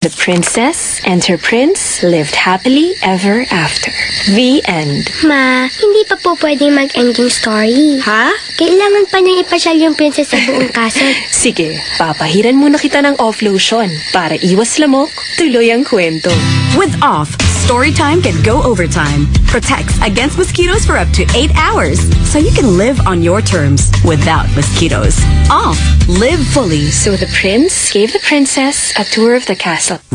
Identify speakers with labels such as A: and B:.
A: The princess and her prince lived happily ever after. The end.
B: Ma, hindi pa po pwedeng mag-end yung story.
A: Ha?
B: Kailangan pa niyang ipasyal yung princess sa buong castle.
A: Sige, papahiran muna kita ng off lotion para iwas lamok, tuloy ang kwento.
C: With Off, Storytime can go overtime. Protects against mosquitoes for up to 8 hours, so you can live on your terms without mosquitoes. Off, live fully.
A: So the prince gave the princess a tour of the castle.